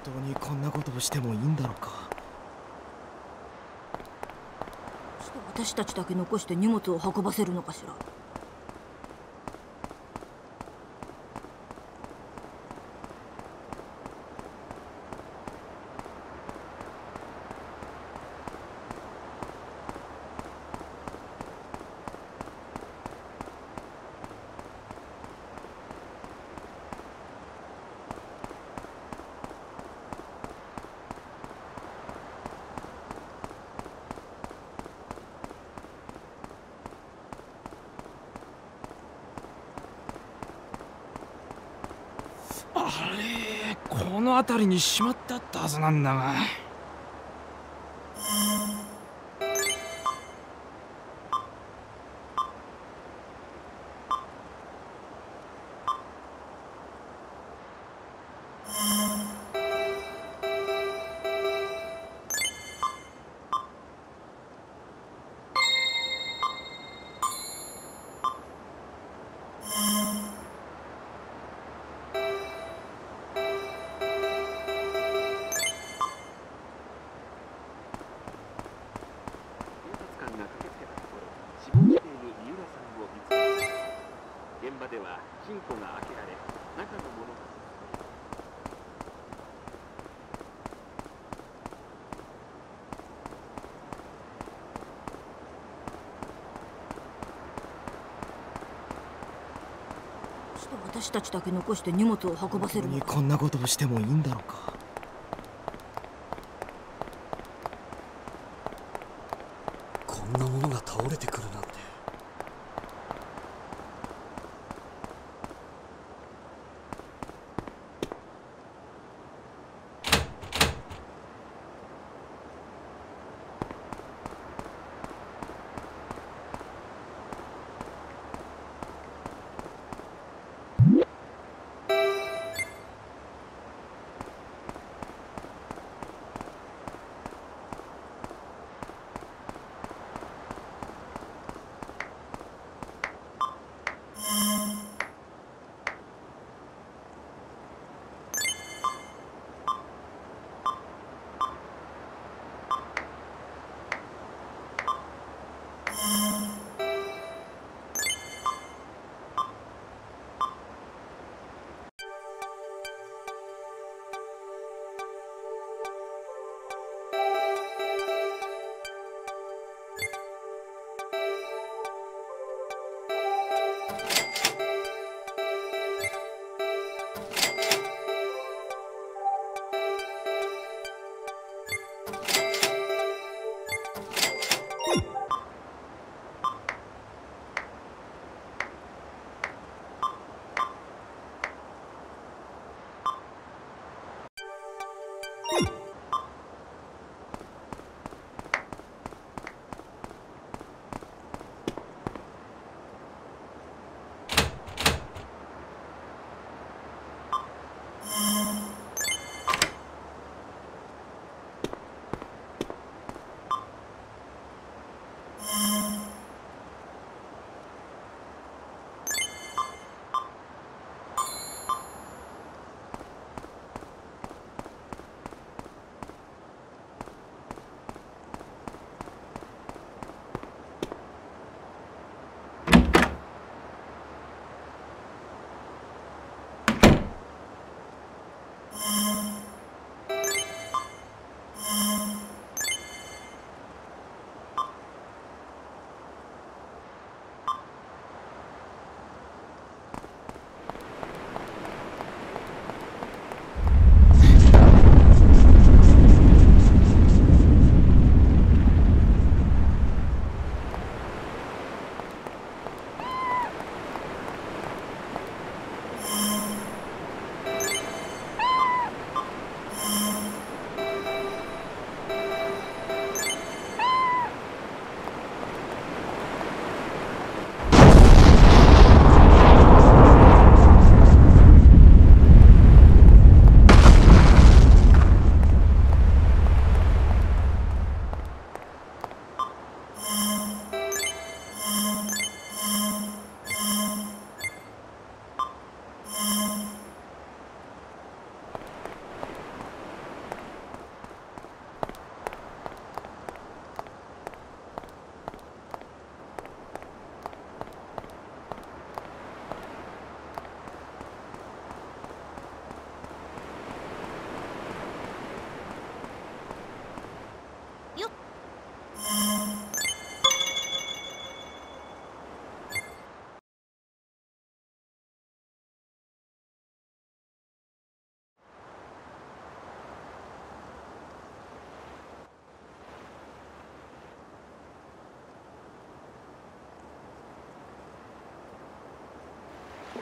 当にこんなことをしてもいいんだろうか。 どうして私たちだけ残して荷物を運ばせるのかしら。 あれ、この辺りにしまってあったはずなんだが。 現場では金庫が開けられ、中のものがどうして私たちだけ残して荷物を運ばせるのか。 こんなことをしてもいいんだろうか。 こんなものが倒れてくるなんて。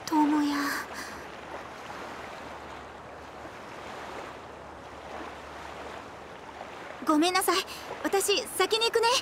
友也。ごめんなさい、私先に行くね。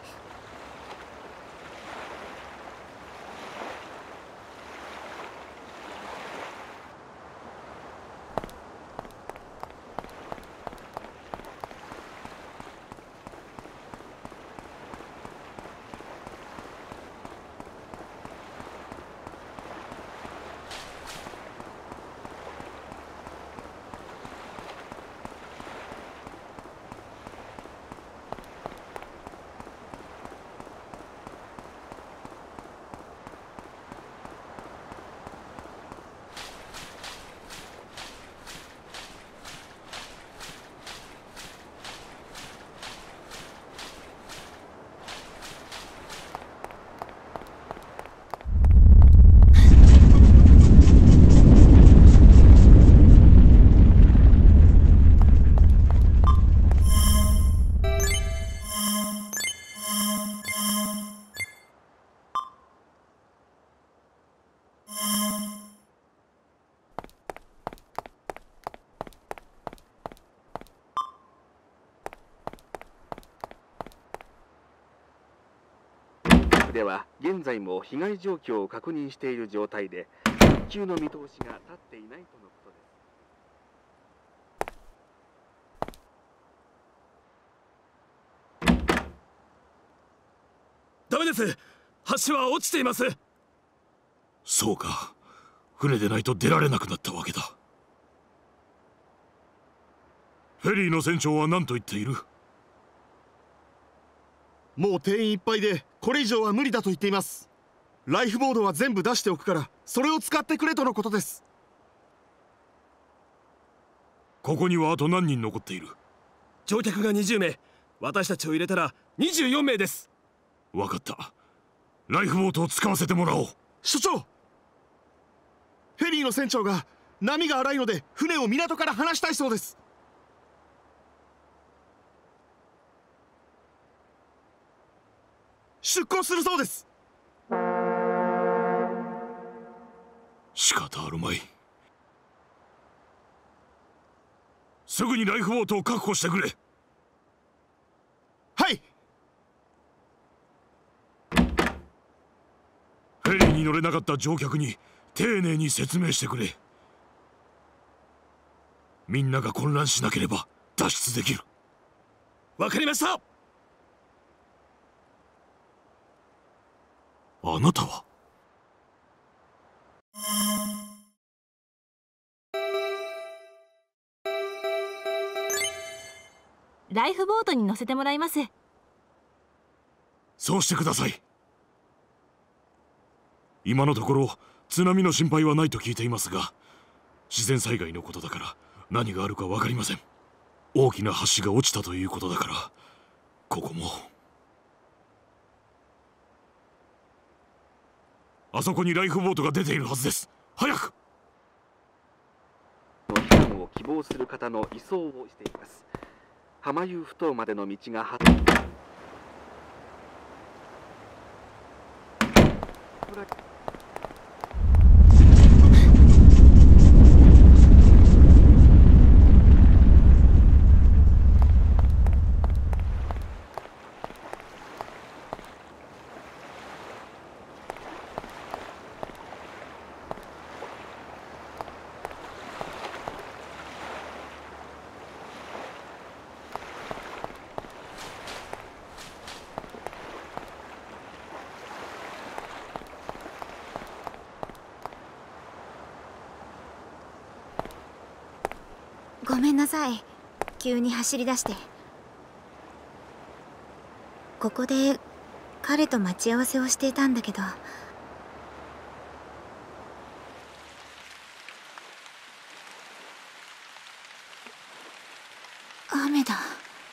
では現在も被害状況を確認している状態で、復旧の見通しが立っていないとのことです。 ダメです。橋は落ちています。 そうか、船でないと出られなくなったわけだ。フェリーの船長は何と言っている？ もう定員いっぱいでこれ以上は無理だと言っています。ライフボードは全部出しておくから、それを使ってくれとのことです。 ここにはあと何人残っている？ 乗客が20名、私たちを入れたら24名です。 分かった。ライフボートを使わせてもらおう。 所長、フェリーの船長が波が荒いので船を港から離したいそうです。出港するそうです。 仕方あるまい。すぐにライフボートを確保してくれ。 はい。 フェリーに乗れなかった乗客に丁寧に説明してくれ。みんなが混乱しなければ脱出できる。 わかりました。 あなたは？ ライフボートに乗せてもらいます。 そうしてください。今のところ津波の心配はないと聞いていますが、自然災害のことだから何があるか分かりません。大きな橋が落ちたということだから、ここも。あそこにライフボートが出ているはずです。早く。 避難を希望する方の移送をしています。浜湯埠頭までの道がごめんなさい、急に走り出して。ここで彼と待ち合わせをしていたんだけど、雨だ。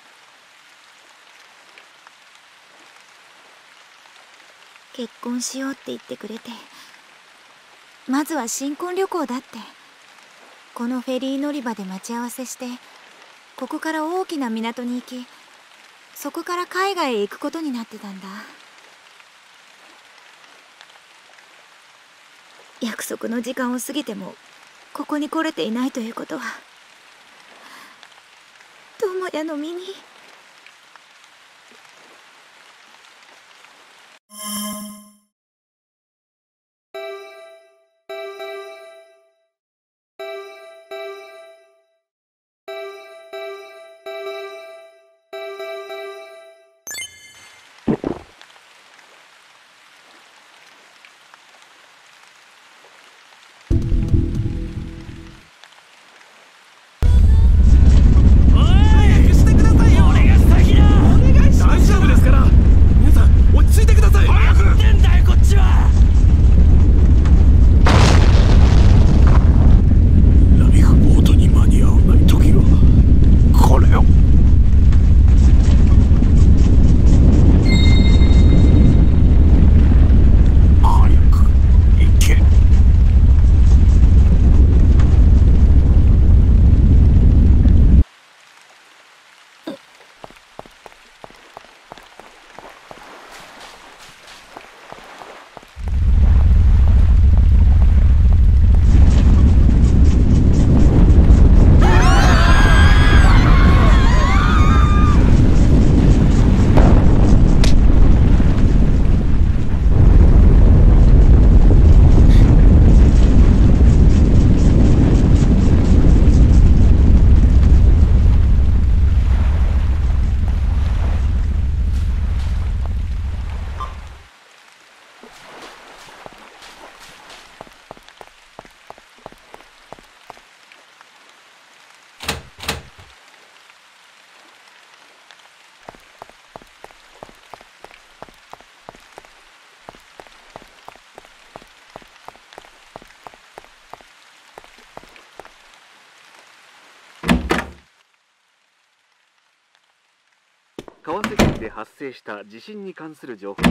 結婚しようって言ってくれて、まずは新婚旅行だって。このフェリー乗り場で待ち合わせして、ここから大きな港に行き、そこから海外へ行くことになってたんだ。 約束の時間を過ぎてもここに来れていないということは智也の身に。 川瀬県で発生した地震に関する情報。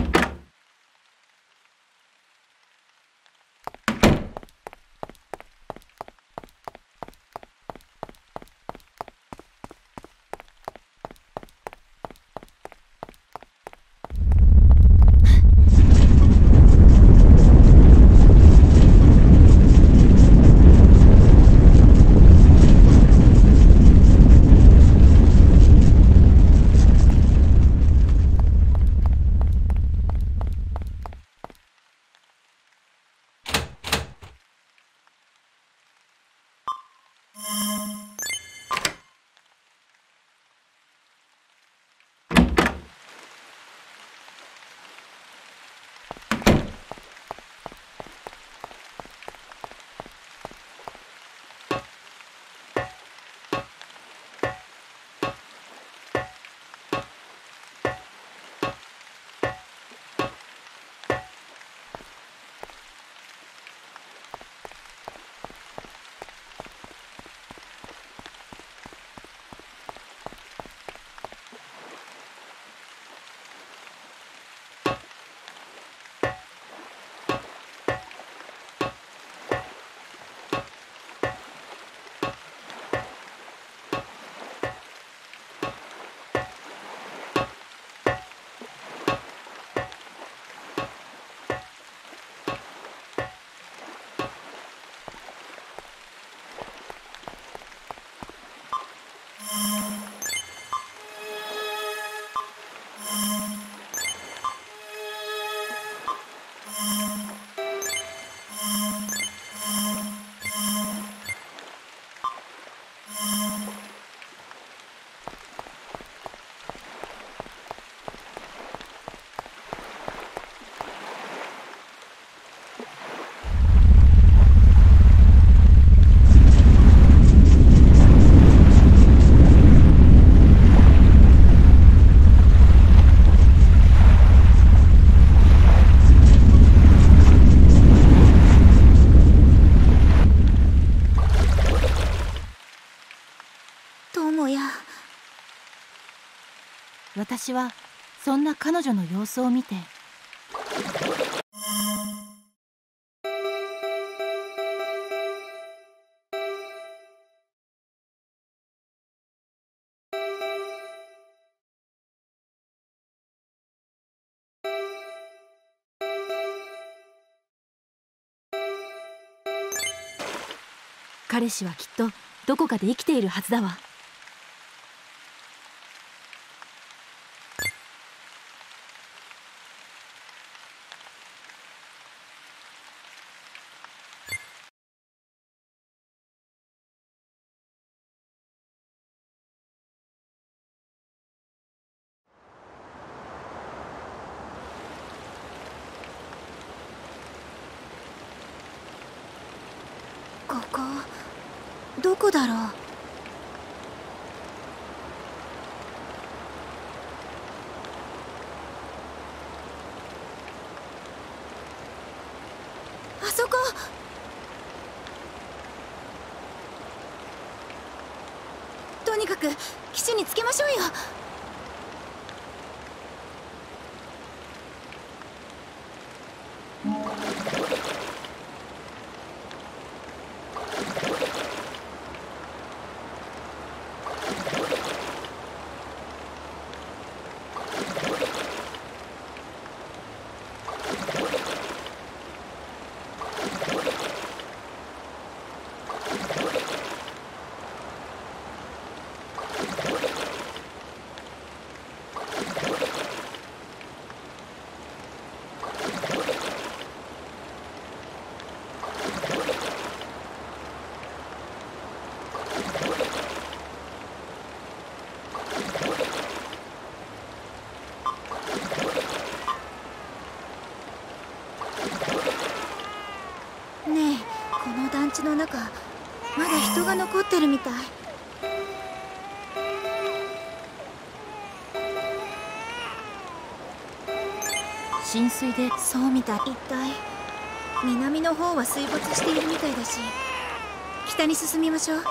私はそんな彼女の様子を見て、 彼氏はきっとどこかで生きているはずだわ。 ここどこだろう。あそこ。とにかく岸につけましょうよ。ねえ、この団地の中まだ人が残ってるみたい。 浸水で。 そうみたい。一体南の方は水没しているみたいだし、北に進みましょう。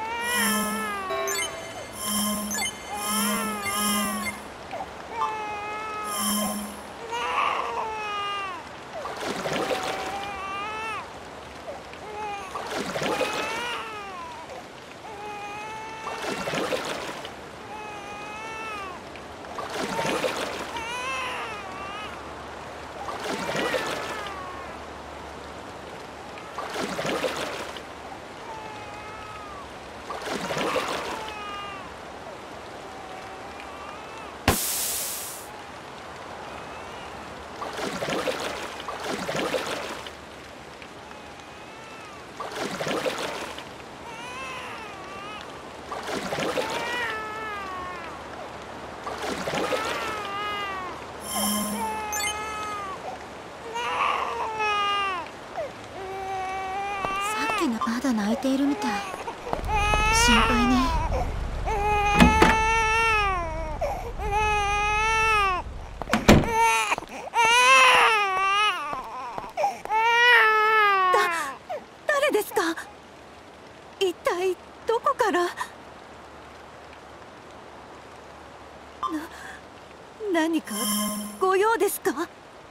まだ泣いているみたい。心配ね。 誰ですか？一体どこから？何かご用ですか？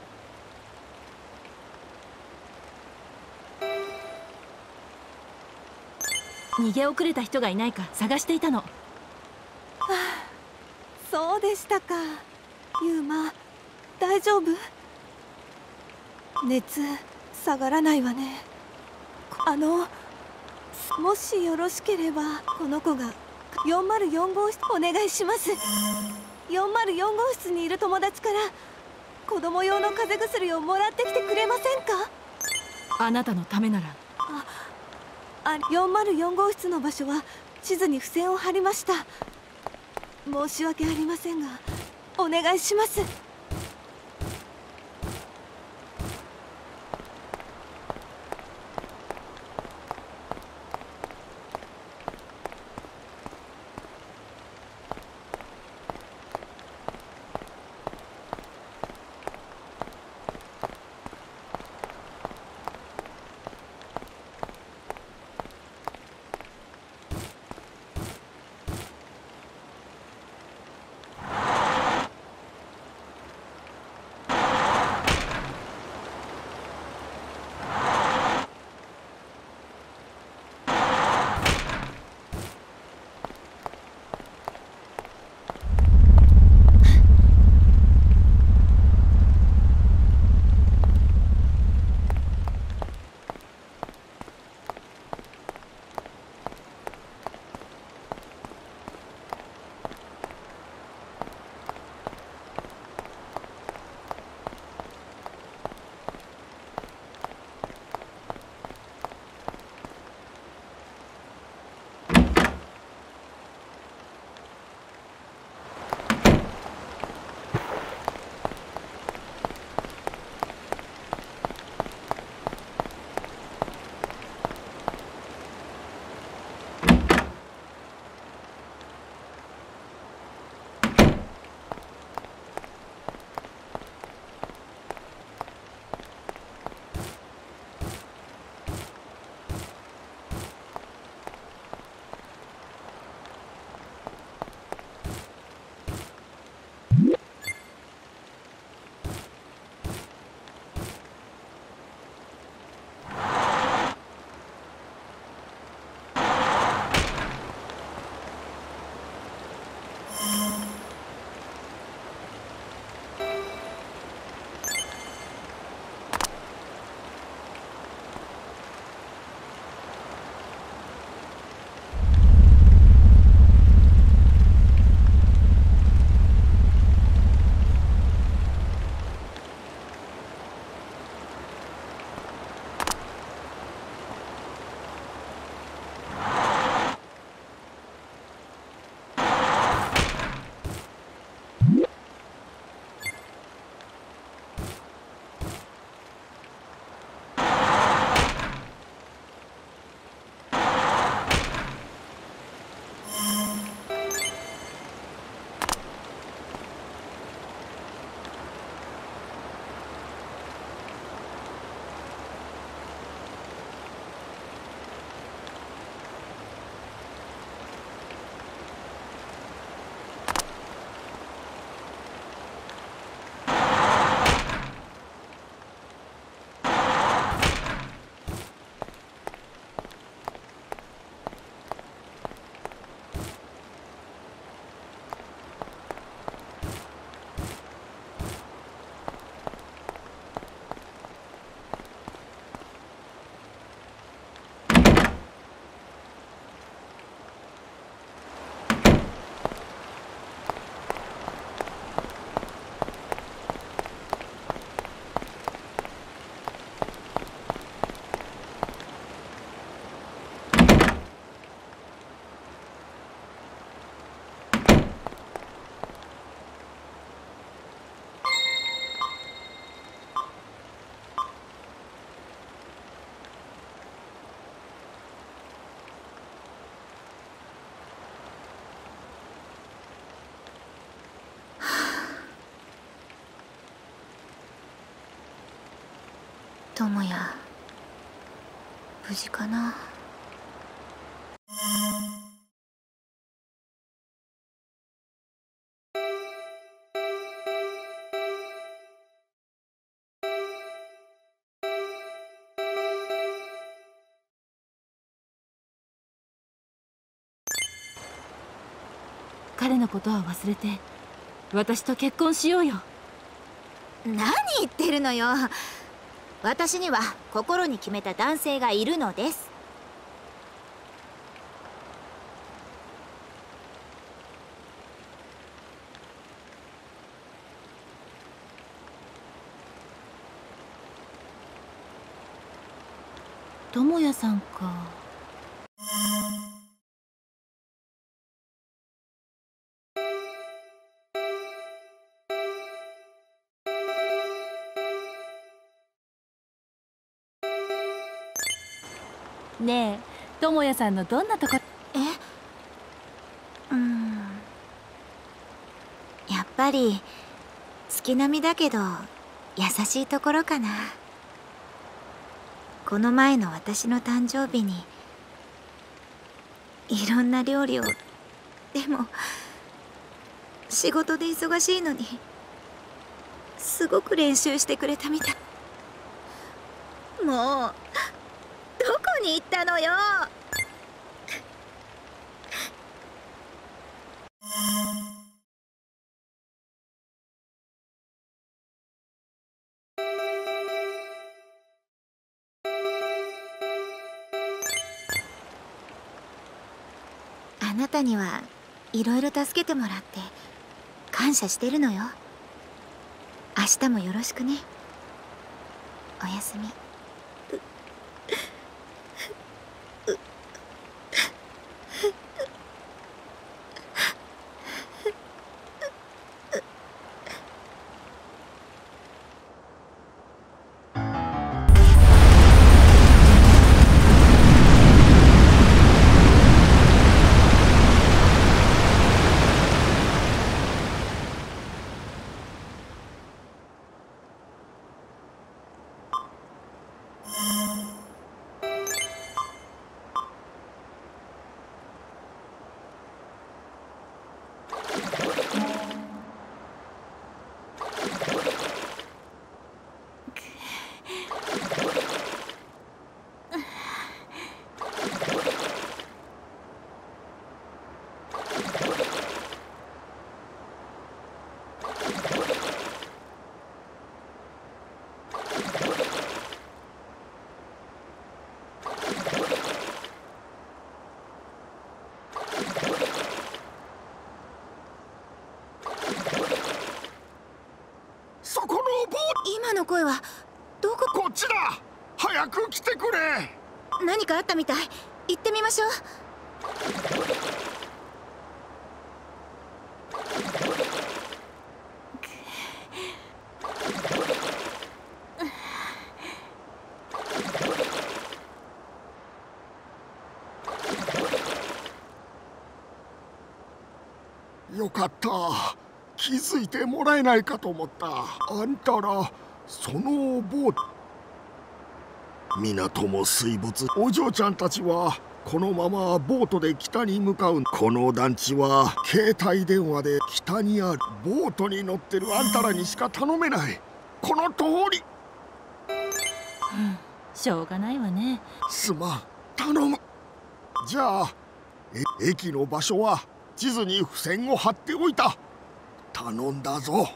逃げ遅れた人がいないか探していたの。そうでしたか。ユーマ、大丈夫？熱下がらないわね。もしよろしければこの子が404号室お願いします。404号室にいる友達から子供用の風邪薬をもらってきてくれませんか？あなたのためなら。404号室の場所は地図に付箋を貼りました。申し訳ありませんがお願いします。 智也、無事かな。 彼のことは忘れて私と結婚しようよ。 何言ってるのよ。私には心に決めた男性がいるのです。 智也さんか。ねえ、智也さんのどんなとこ。 やっぱり月並みだけど優しいところかな。この前の私の誕生日にいろんな料理を、でも仕事で忙しいのにすごく練習してくれたみたい。もうどこに行ったのよ。あなたにはいろいろ助けてもらって感謝してるのよ。明日もよろしくね。おやすみ。今の声はどこ？ こっちだ。早く来てくれ。 何かあったみたい。行ってみましょう。 よかった。気づいてもらえないかと思った。あんたらそのボート、港も水没。お嬢ちゃんたちはこのままボートで北に向かう。この団地は携帯電話で北にある。ボートに乗ってるあんたらにしか頼めない。この通り。 しょうがないわね。 すまん、頼む。じゃあ駅の場所は地図に付箋を貼っておいた。頼んだぞ。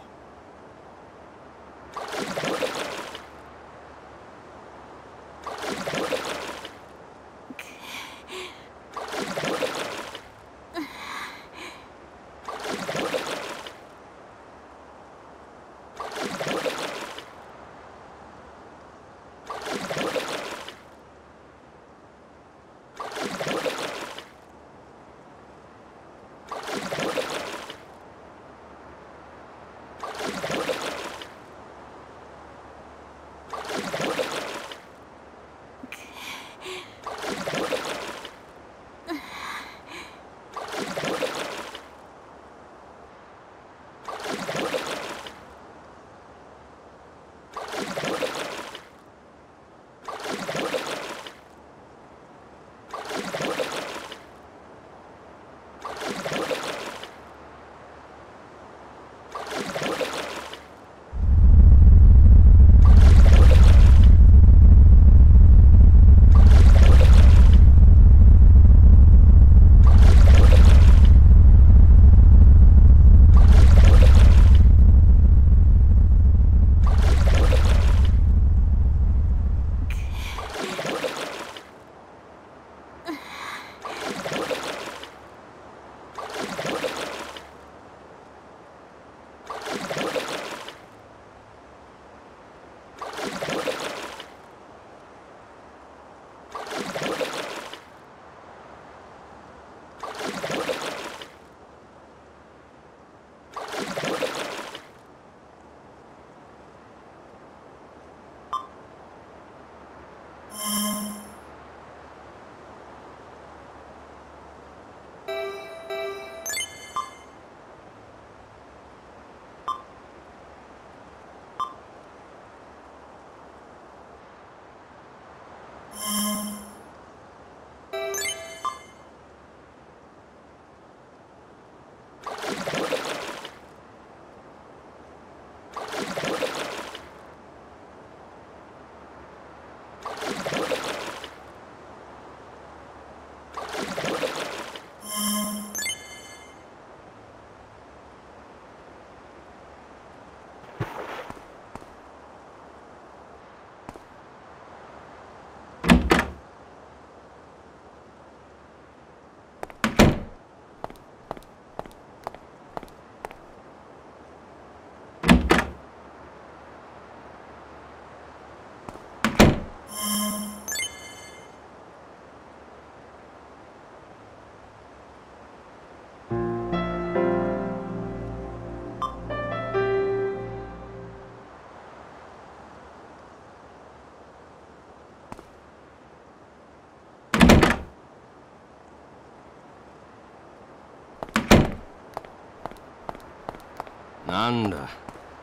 なんだ。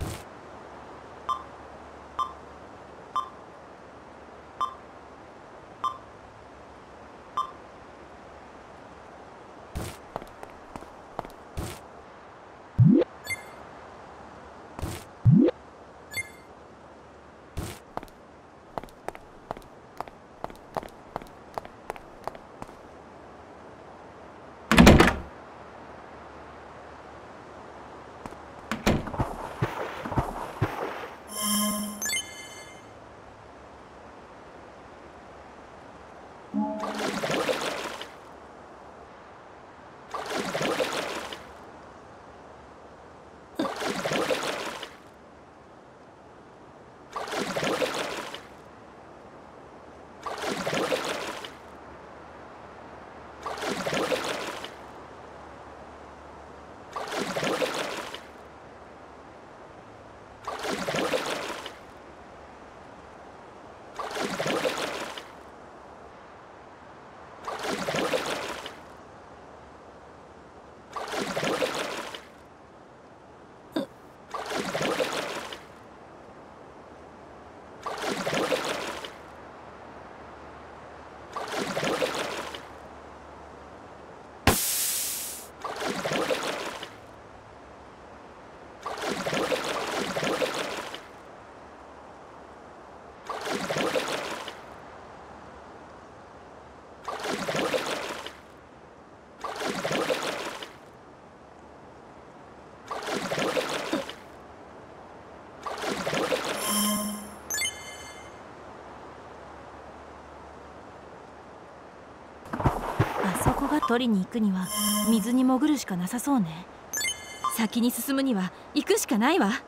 取りに行くには水に潜るしかなさそうね。先に進むには行くしかないわ。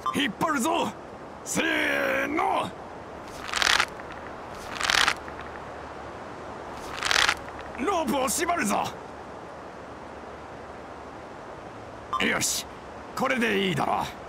引っ張るぞ。せーの。ロープを縛るぞ。よし、これでいいだろう。